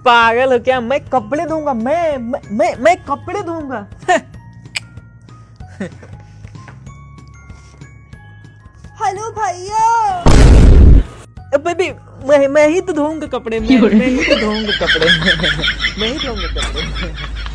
पागल हो क्या? मैं कपड़े धोऊंगा, मैं कपड़े धोऊंगा। हेलो भैया। बेबी मैं ही तो धोऊंगा कपड़े, मैं ही तो धोऊंगा कपड़े। मैं ही धोऊंगा कपड़े।